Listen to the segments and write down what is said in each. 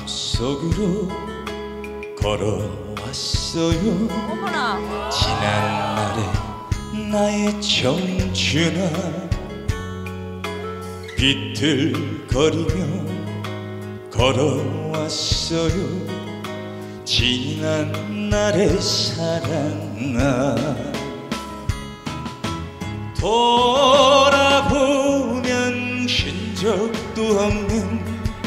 마음속으로 걸어왔어요. 어머나. 지난날의 나의 청춘아 비틀거리며 걸어왔어요. 지난날의 사랑아 돌아보면 흔적도 없는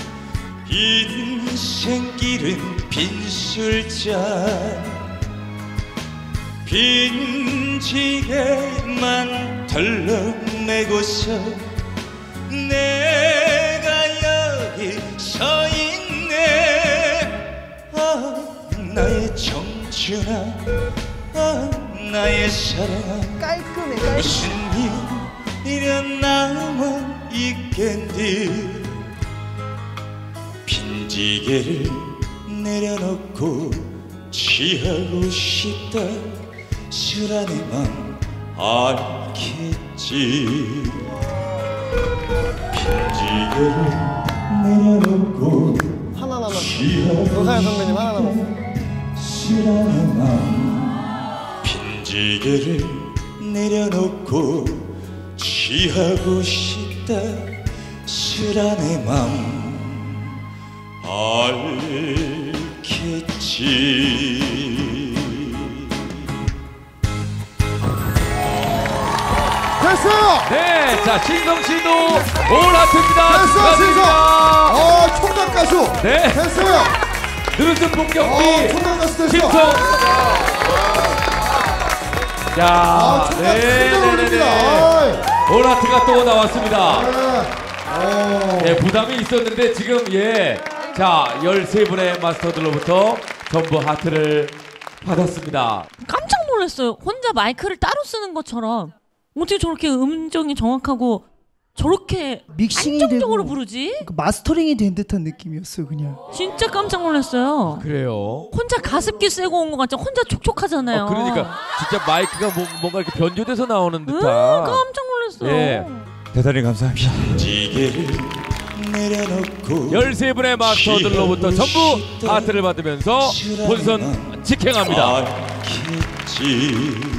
인생길은 빈술잔 빈지게만 덜렁매고서 내가 여기 서 있네. 아 나의 청춘아 아 나의 사랑아 깔끔해. 무슨 일이려 남아 있겠니. 빈지게를 내려놓고 취하고 싶다. 술안의 맘 알겠지. 빈지게를 내려놓고 하나 남았어. 취하고 노사연 선배님 하나 남았어. 술안의 맘 빈지게를 내려놓고 취하고 싶다. 술안의 맘 알겠지. 됐어요. 네, 자 신성 씨도 올 하트입니다. 됐어, 신성. 축하드립니다. 총각 가수. 네, 됐어요. 느르슨 본경기 총각 가수 됐어. 신성. 야, 총각 네, 진짜 올립니다. 올 하트가 또 나왔습니다. 네. 예, 부담이 있었는데 지금 예, 자 13분의 마스터들로부터 전부 하트를 받았습니다. 깜짝 놀랐어요. 혼자 마이크를 따로 쓰는 것처럼 어떻게 저렇게 음정이 정확하고 저렇게 믹싱이 안정적으로 되고 부르지? 그 마스터링이 된 듯한 느낌이었어요 그냥. 진짜 깜짝 놀랐어요. 그래요. 혼자 가습기 쐬고 온 것 같죠? 혼자 촉촉하잖아요. 그러니까 진짜 마이크가 뭔가 이렇게 변조돼서 나오는 듯한. 깜짝 놀랐어요. 예. 대단히 감사합니다. 빈지게를 내려놓고 13분의 마스터들로부터 전부 하트를 받으면서 본선 직행합니다. 알겠지.